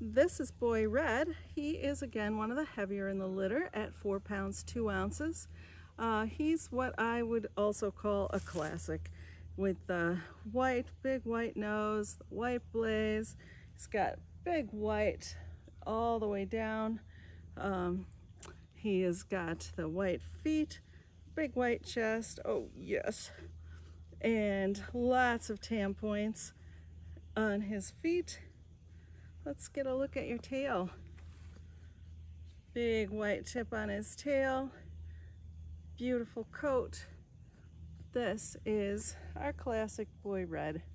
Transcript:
This is Boy Red. He is again one of the heavier in the litter at 4 pounds 2 ounces. He's what I would also call a classic, with the big white nose, white blaze. He's got big white all the way down. He has got the white feet, big white chest, oh yes, and lots of tan points on his feet. Let's get a look at your tail. Big white tip on his tail, beautiful coat. This is our classic Boy Red.